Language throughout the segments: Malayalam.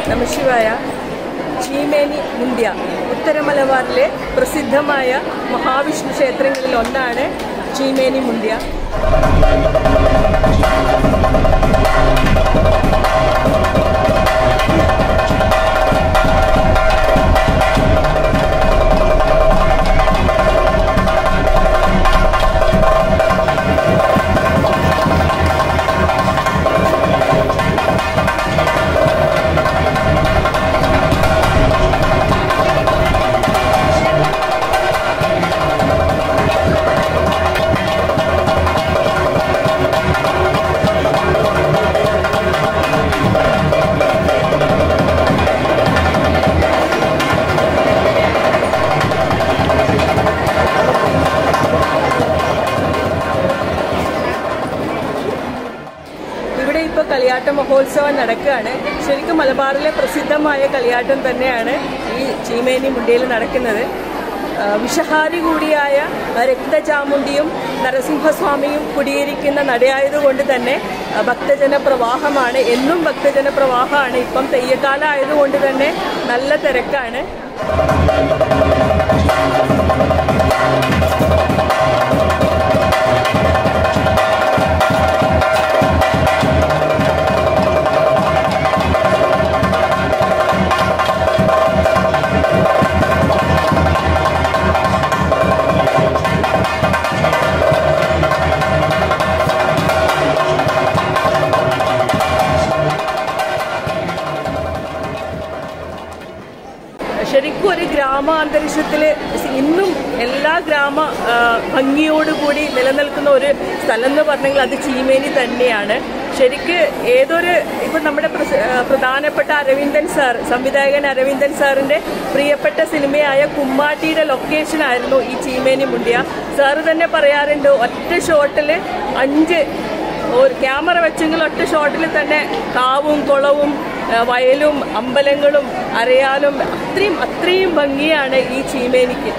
Namashivaya, Cheemeni Mundya, Uttara Malabarile Prasiddhamaya Mahavishnu Kshetrangalil onnanu Cheemeni Mundya. Kaliyattam Mahotsavam നടക്കുകയാണ്. ശരിക്കും മലബാറിലെ പ്രസിദ്ധമായ കളിയാട്ടം തന്നെയാണ് ഈ ചീമേനി മുണ്ടിയിൽ നടക്കുന്നത്. വിഷഹാരി കൂടിയായ രക്ത ചാമുണ്ടിയും നരസിംഹസ്വാമിയും കുടിയിരിക്കുന്ന നടയായതുകൊണ്ട് തന്നെ ഭക്തജന പ്രവാഹമാണ്. എന്നും ഭക്തജന പ്രവാഹമാണ്. ഇപ്പം തെയ്യക്കാലം ആയതുകൊണ്ട് തന്നെ നല്ല തിരക്കാണ്. ശരിക്കും ഒരു ഗ്രാമാന്തരീക്ഷത്തിൽ ഇന്നും എല്ലാ ഗ്രാമ ഭംഗിയോടുകൂടി നിലനിൽക്കുന്ന ഒരു സ്ഥലം എന്ന് പറഞ്ഞെങ്കിൽ അത് ചീമേനി തന്നെയാണ്. ശരിക്ക് ഏതൊരു ഇപ്പം നമ്മുടെ പ്രധാനപ്പെട്ട അരവിന്ദൻ സാർ, സംവിധായകൻ അരവിന്ദൻ സാറിൻ്റെ പ്രിയപ്പെട്ട സിനിമയായ കുമ്മാട്ടിയുടെ ലൊക്കേഷനായിരുന്നു ഈ ചീമേനി മുണ്ടിയ. സാറ് തന്നെ പറയാറുണ്ട്, ഒറ്റ ഷോട്ടിൽ 5 ക്യാമറ വെച്ചെങ്കിൽ ഒറ്റ ഷോട്ടിൽ തന്നെ കാവും കുളവും വയലും അമ്പലങ്ങളും അറിയാലും അത്രയും ഭംഗിയാണ് ഈ ചീമേനിക്ക്.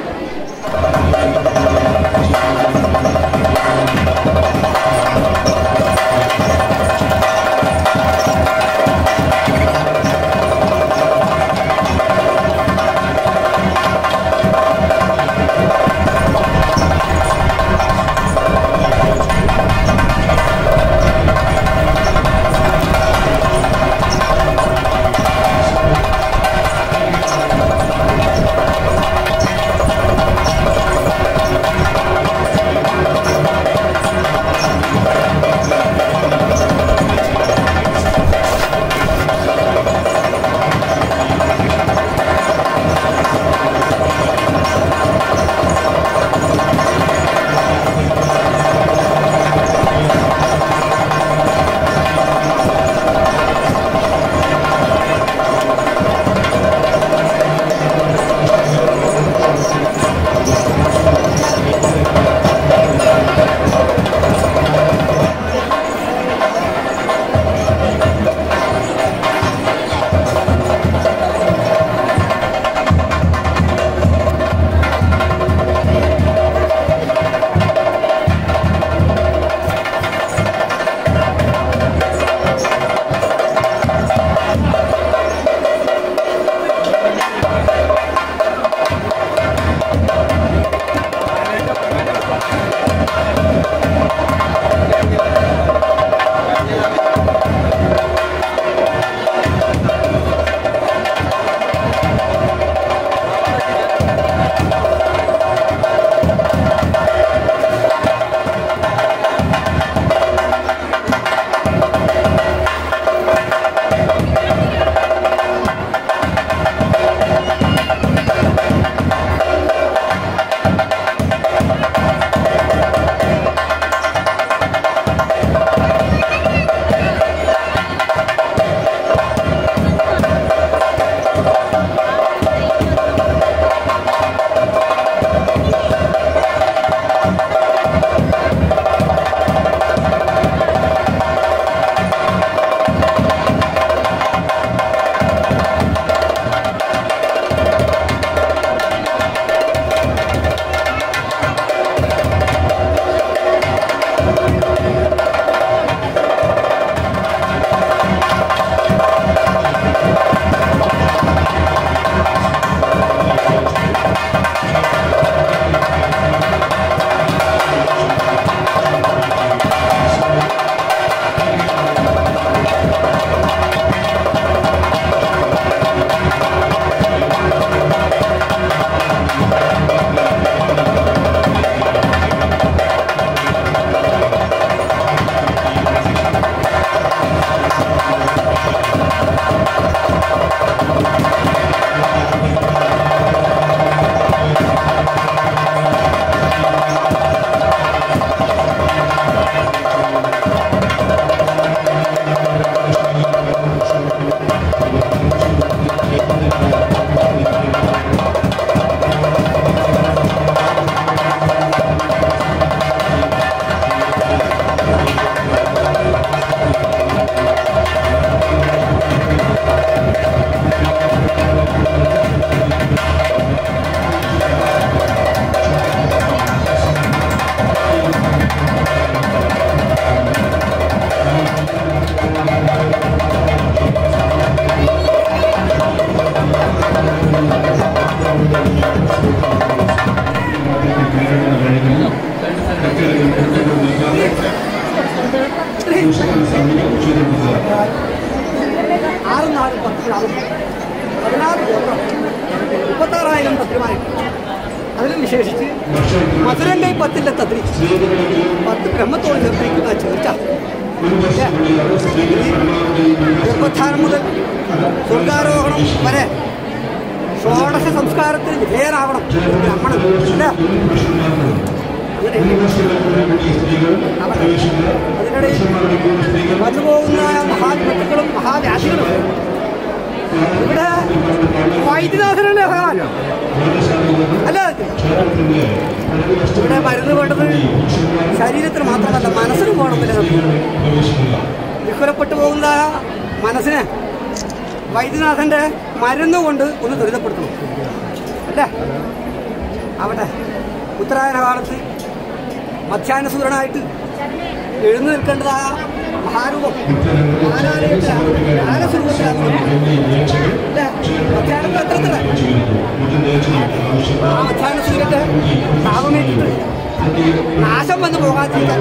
4 10 ഗ്രാമം 16 ഗോത്രം 36,000 തത്രിമാർ. അതിൽ വിശേഷിച്ച് മധുരങ്കൈ 10 തത്രി 10 ബ്രഹ്മത്തോട് ചേർത്തിരിക്കുന്ന ചേർച്ച. ഗർഭധാനം മുതൽ സ്വർഗാരോഹണം വരെ ഷോഡശ സംസ്കാരത്തിന് വിധേയനാവണം ബ്രാഹ്മണൻ അല്ലേ? അതിനിടയിൽ വന്നുപോകുന്ന മഹാത്മത്തുക്കളും മഹാവ്യാധികളും ഇവിടെ വൈദ്യനാഥനല്ലേ ഭഗവാൻ അല്ല. ഇവിടെ മരുന്ന് വേണ്ടത് ശരീരത്തിന് മാത്രമല്ല മനസ്സിനും വേണമെന്നില്ല. വിഹുലപ്പെട്ടു പോകുന്ന മനസ്സിനെ വൈദ്യനാഥൻ്റെ മരുന്നുകൊണ്ട് ഒന്ന് ത്വരിതപ്പെടുത്തണം അല്ലേ? അവിടെ ഉത്തരായന കാലത്ത് മധ്യാഹ്ന സൂര്യനായിട്ട് എഴുന്നു നിൽക്കേണ്ടത് ആ മഹാരൂപം മധ്യാഹ്ന സൂര്യന്റെ താപമേറ്റിട്ട് നാശം വന്ന് പോകാതിരിക്കാൻ